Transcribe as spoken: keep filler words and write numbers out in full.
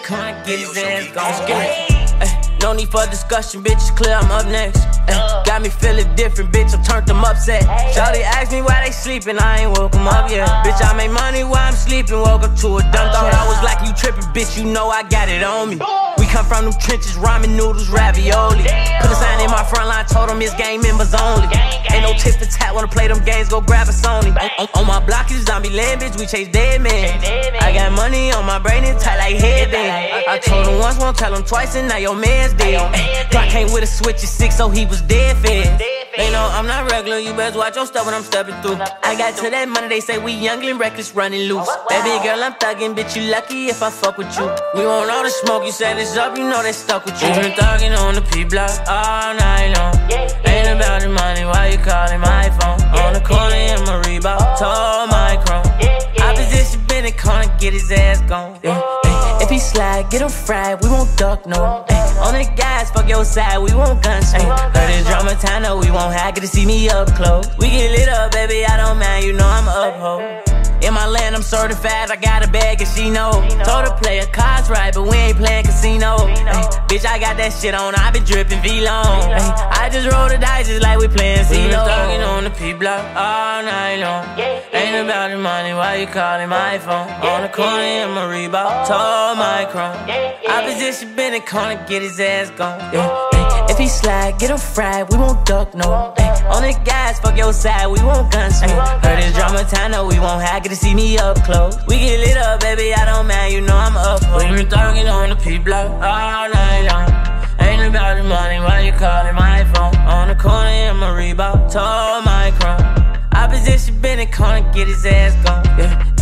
corner, get his ass gone. No need for discussion, bitch, it's clear I'm up next. Ay, got me feeling different, bitch, I'm turned them upset. Shawty asked me why they sleeping, I ain't woke them up yet. Bitch, I make money while I'm sleeping, woke up to a dumb thought I was like, you tripping, bitch, you know I got it on me. We come from them trenches, ramen noodles, ravioli. Put a sign in my front line, told them it's gang members only. Ain't no tip for tat, wanna play them games, go grab a Sony. On, on, on my block is zombie land, bitch, we chase dead men. I got money on my brain and tight like headband. I, I told him once, won't tell him twice, and now your man's dead. Glock came with a switch at six, so he was dead fed. They know I'm not regular, you best watch your stuff when I'm stepping through. I got to that money, they say we young and reckless, running loose. Baby girl, I'm thuggin', bitch, you lucky if I fuck with you. We want all the smoke, you set this up, you know they stuck with you. We been thuggin' on the P-block all night long. Ain't about the money, why you calling my phone? On the corner in my Reebok, tall micro. Opposition been in corner, get his ass gone. Yeah. If he slide, get him fried, we won't duck, no. Ay, on the guys, fuck your side, we won't gunsmoke. Heard it's drama time, no, we won't have, get to see me up close. We get lit up, baby, I don't mind, you know I'm up, ho. In my land, I'm certified, I got a bag and she know. Told her play her cards right, but we ain't playing casino. Ay, bitch, I got that shit on, I been drippin' V-long. I just roll the dice just like we playin' C-Lo. We been thuggin' on the P-block all night long. Ain't about the money, why you calling my phone? On the corner in my Reebok, tall micro. Opposition been in corner, get his ass gone. Yeah. If he slide, get him fried, we won't duck, no. Ay, on the guys, fuck your side, we won't gunsmoke. Heard it's drama time, no, we won't have, get to see me up close. We get lit up, baby, I don't mind, you know I'm up. We been thuggin' on the P-block all night long. Ain't about the money, why you calling my phone? On the corner in my Reebok, tall micro. Opposition been in corner, get his ass gone. Yeah.